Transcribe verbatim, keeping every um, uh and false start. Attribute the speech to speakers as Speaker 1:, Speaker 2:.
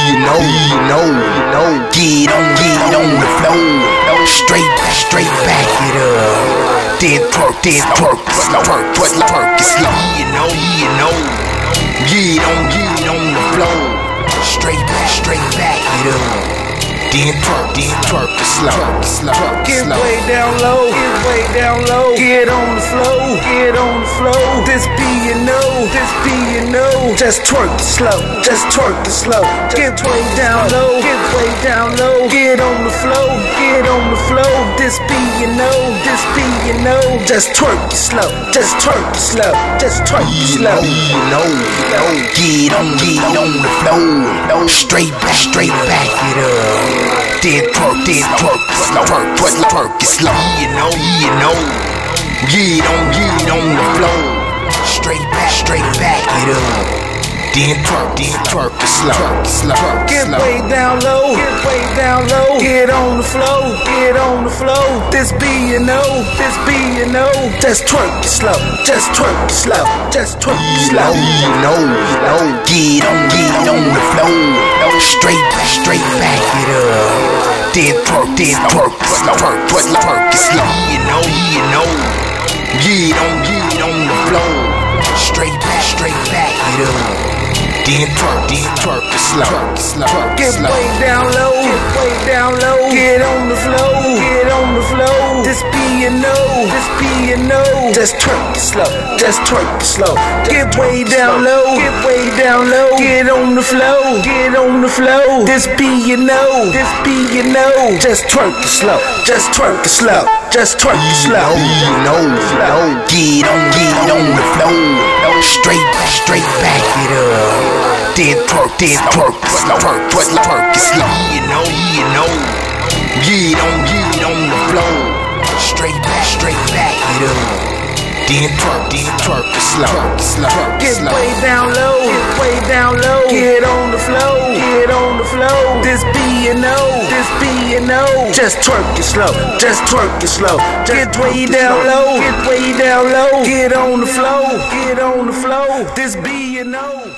Speaker 1: you know, you know, you know. Get on, get on the floor. Straight, straight back it up. Then twerk, then twerk, slow, twerk, twerk, twerk it slow. You know, you know. Get on, get on the floor. Straight back, straight back it up. Then twerk, then twerk it slow, slow.
Speaker 2: Get way down low, get way down low. Get on the flow, get on the flow. This be you know, this be you know. Just twerk it slow, just twerk it slow. Get way down low, get way down low. Get on the flow, get on the flow. This be you know, this be you know. Just twerk it slow, just twerk it slow, just twerk it slow.
Speaker 1: You know, you know. Get on, get on the floor. Straight back, straight back it up. Then twerk, then twerk, slow, twerk, twerk, twerk it slow. You know, you know. Get on, get on the floor. Straight back, straight back it up. Then twerk, then twerk it slow, slow.
Speaker 2: Get way down low, get way down low. Get on the flow, get on the flow. This be you know, this be you know. Just twerk it slow, just twerk it slow, just twerk it slow.
Speaker 1: You know, you know. Get on, get on the floor. Straight back, straight back it up. Then twerk, then twerk, slow, twerk, twerk, twerk it slow. You know, you know. Get on, get on the floor. Straight back, straight back it up. Then twerk, then twerk it slow, slow.
Speaker 2: Get way down low, get way down low. Get on the flow, get on the flow. This be you know, this be you know. Just twerk it slow, just twerk it slow. Get way down low, get way down low. Get on the flow, get on the flow. This be you know, this be you know. Just twerk it slow, just twerk it slow, just twerk it slow.
Speaker 1: You know, you know. Get on, get on the floor. Straight back, straight back it up. Then twerk, then twerk, slow, twerk, twerk, twerk it slow. You know, you know. Get on, get on the floor. Straight back, straight back it up. Then twerk, then twerk it slow, slow.
Speaker 2: Get way down low, get way down low. Get on the flow, get on the flow. This be you know, this be you know. Just twerk it slow, just twerk it slow. Get way down low, get way down low. Get on the flow, get on the flow. This be you know.